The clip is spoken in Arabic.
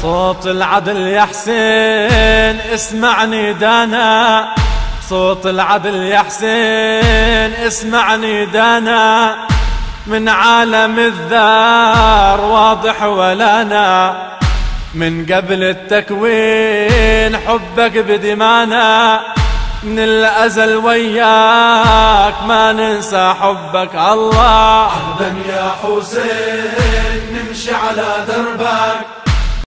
صوت العدل يا حسين اسمع ندانا، صوت العدل يا حسين اسمع ندانا، من عالم الذار واضح ولانا، من قبل التكوين حبك بدمانا، من الأزل وياك ما ننسى حبك الله. عهدا يا حسين نمشي على دربك،